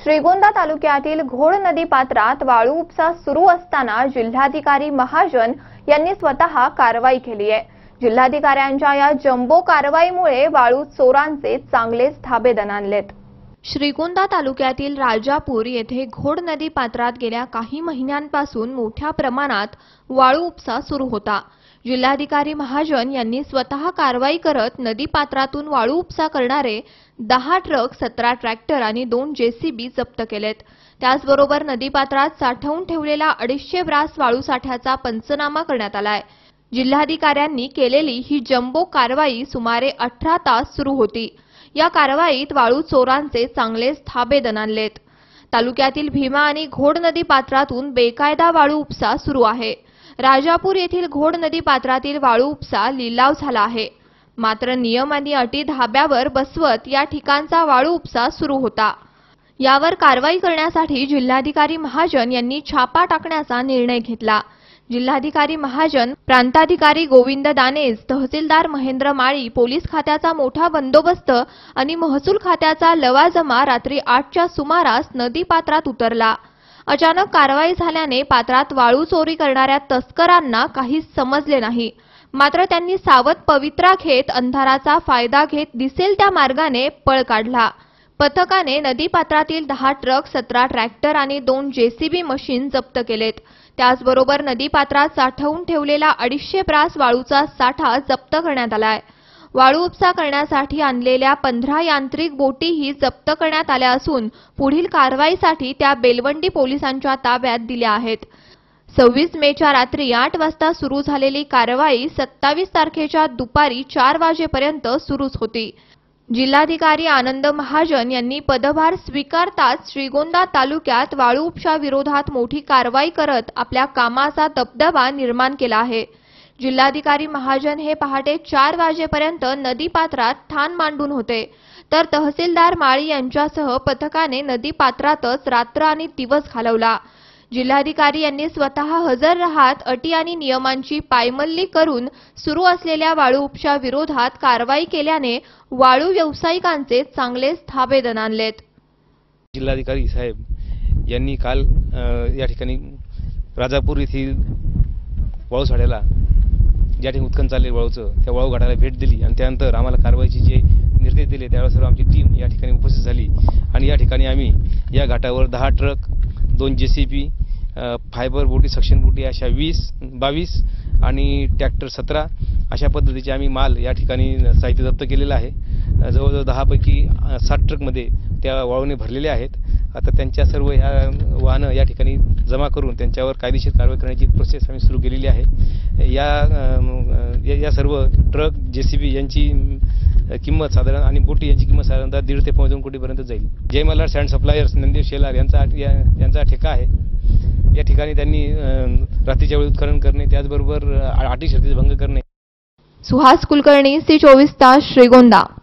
श्रीगोंदा तालुक्यातील घोड नदी पात्रात वाळू उपसा सुरू असताना जिल्हाधिकारी महाजन यांनी स्वतः कारवाई केली आहे। जिल्हाधिकाऱ्यांच्या या जम्बो कारवाईमुळे वाळू चोरांचे चांगलेच धाबे दणाणलेत। श्रीगोंदा तालुक्यातील राजापूर येथे घोड नदी पात्रात गेल्या काही महिन्यांपासून मोठ्या प्रमाणात वाळू उपसा सुरू होता। जिल्हाधिकारी महाजन यांनी स्वतः कारवाई करत नदी पात्रातून वाळू उपसा करणारे 10 ट्रक, 17 ट्रॅक्टर आणि 2 जेसीबी जप्त केलेत। त्याचबरोबर नदी पात्रात साठवून ठेवलेला 250 ब्रास वाळू साठ्याचा पंचनामा करण्यात आलाय। जिल्हाधिकाऱ्यांनी केलेली ही जम्बो कारवाई सुमारे 18 तास सुरू होती। या कारवाईत वाळू चोरांचे चांगलेच धाबे दणाणलेत। तालुक्यातील भीमा आणि घोड नदी पात्रातून बेकायदा वाळू उपसा सुरू आहे। राजापूर येथील घोड नदी पात्रातील वाळू उपसा लिलाव झाला आहे, मात्र नियम आणि अटी धाब्यावर बसवत या ठिकाणचा वाळू उपसा सुरू होता। यावर कारवाई करण्यासाठी जिल्हाधिकारी महाजन यांनी छापा टाकण्याचा निर्णय घेतला। जिल्हाधिकारी महाजन, प्रांताधिकारी गोविंद दानेज, तहसीलदार महेंद्र माळी, पोलीस खात्याचा मोठा बंदोबस्त आणि महसूल खात्याचा लवाजमा रात्री 8च्या सुमारास नदी पात्रात उतरला। अचानक कारवाई झाल्याने पात्रात वाळू चोरी करणाऱ्या तस्करांना काहीच समजले नाही, मात्र त्यांनी सावध पवित्रा घेत अंधाराचा फायदा घेत दिसेल त्या मार्गाने पळ काढला। पथकाने नदी पात्रातील 10 ट्रक, 17 ट्रॅक्टर आणि 2 जेसीबी मशीन जप्त केलेत। त्याचबरोबर नदी पात्रात साठवून ठेवलेला 250 ब्रास वाळूचा साठा जप्त करण्यात आलाय। वाळू उपसा करण्यासाठी आणलेल्या 15 यांत्रिक बोटीही जप्त करण्यात आल्या असून पुढील कारवाईसाठी त्या बेलवंडी पोलिसांच्या ताब्यात दिल्या आहेत। 26 मेच्या रात्री 8 वाजता सुरू झालेली कारवाई 27 तारखेच्या दुपारी 4 वाजेपर्यंत सुरूच होती। जिल्हाधिकारी आनंद महाजन यांनी पदभार स्वीकारताच श्रीगोंदा तालुक्यात वाळू उपसा विरोधात मोठी कारवाई करत आपल्या कामाचा दबदबा निर्माण केला आहे। जिल्हाधिकारी महाजन हे पहाटे 4 वाजेपर्यंत नदी पात्रात ठाण मांडून होते, तर तहसीलदार माळी यांच्यासह पथकाने नदी पात्रातच रात्र आणि दिवस घालवला। जिल्हाधिकारी यांनी स्वतः हजर राहत अटी आणि नियमांची पायमल्ली करून सुरू असलेल्या वाळू उपसा विरोधात कारवाई केल्याने वाळू व्यावसायिकांचे चांगलेच धाबे दणाणलेत। जिल्हाधिकारी साहेब यांनी काल या ठिकाणी राजापूर येथील वाळू साठ्याला ज्या ठिकाणी उत्खनन चालले वाळूचं त्या वाळू घाटाला भेट दिली आणि त्यानंतर आम्हाला कारवाईचे जे निर्देश दिले त्यावेळेस सर्व आमची टीम या ठिकाणी उपस्थित झाली आणि या ठिकाणी आम्ही या घाटावर 10 ट्रक, 2 जेसीबी, फायबर बोटी, सक्शन बोटी अशा 22 आणि ट्रॅक्टर 17 अशा पद्धतीचे आम्ही माल या ठिकाणी साहित्य जप्त केलेलं आहे। जवळजवळ 10 पैकी 7 ट्रकमध्ये त्या वाळूने भरलेले आहेत। आता त्यांच्या सर्व ह्या वाहनं या ठिकाणी जमा करून त्यांच्यावर कायदेशीर कारवाई करण्याची प्रोसेस आम्ही सुरू केलेली आहे। या सर्व ट्रक, जेसीबी यांची किंमत साधारण आणि बोटी यांची किंमत साधारणतः 1.5 ते 2 कोटीपर्यंत जाईल। जय मल्हार सँड सप्लायर्स नंदेव शेलार यांचा ठेका आहे। या ठिकाणी त्यांनी रात्रीच्या वेळी उत्खनन करणे, त्याचबरोबर अटी शर्तीचा भंग करणे। सुहास कुलकर्णी, सी 24 तास, श्रीगोंदा।